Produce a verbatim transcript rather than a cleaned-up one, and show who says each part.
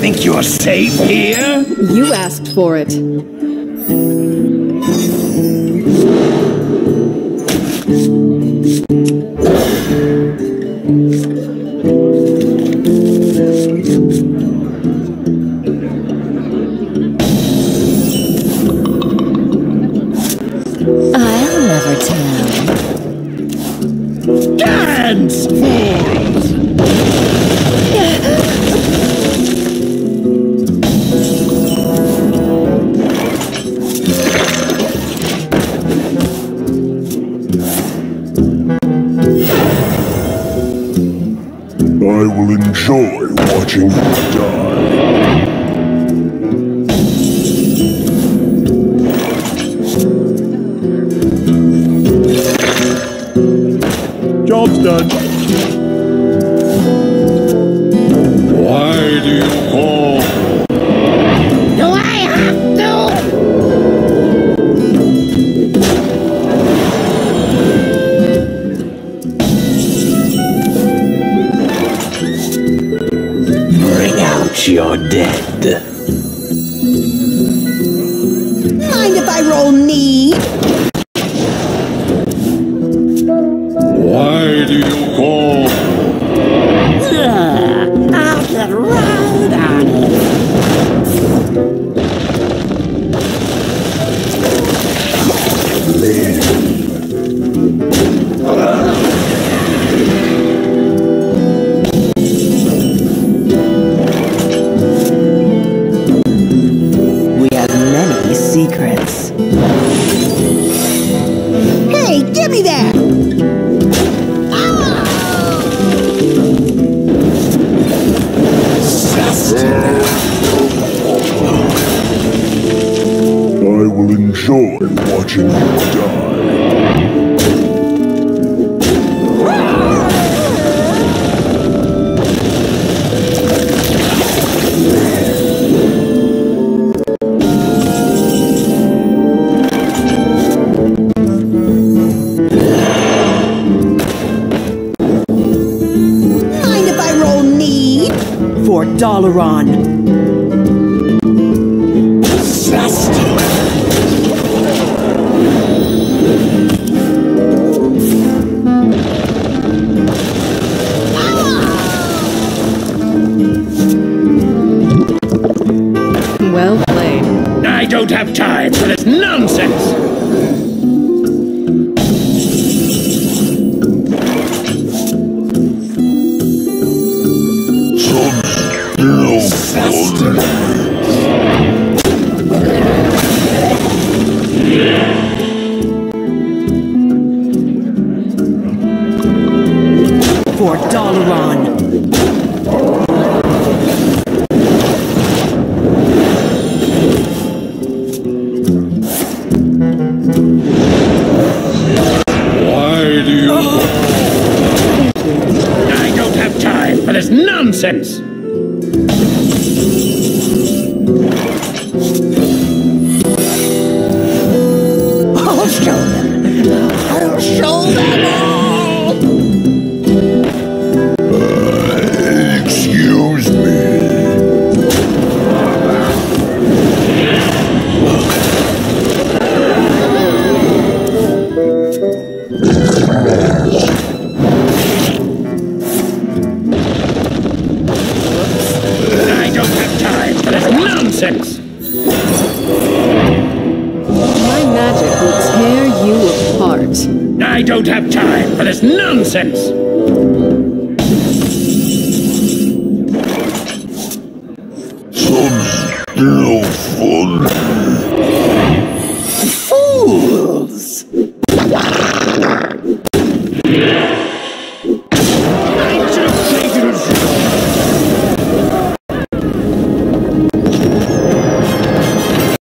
Speaker 1: think you're safe here?
Speaker 2: You asked for it.
Speaker 3: I'll never tell.
Speaker 1: Dance, fools!
Speaker 4: I will enjoy watching you die. Job's done. Why do you call?
Speaker 5: Do I have to?
Speaker 1: Bring out your dead.
Speaker 5: Mind if I roll knee?
Speaker 4: Why do you call?
Speaker 5: Ugh, I'll get right on it.
Speaker 3: We have many secrets.
Speaker 5: Hey, give me that!
Speaker 4: I will enjoy watching you die.
Speaker 5: Mind if I roll knee?
Speaker 3: For Dalaran.
Speaker 2: Well played.
Speaker 1: I don't have time for this nonsense!
Speaker 3: For Dalaran.
Speaker 4: Why do you?
Speaker 1: I don't have time for this nonsense!
Speaker 5: I'll show them. I'll show them all.
Speaker 4: Excuse me.
Speaker 1: I don't have time for this nonsense!
Speaker 2: My magic will tear you apart.
Speaker 1: I don't have time for this nonsense!
Speaker 4: Some still fun.
Speaker 5: Fools!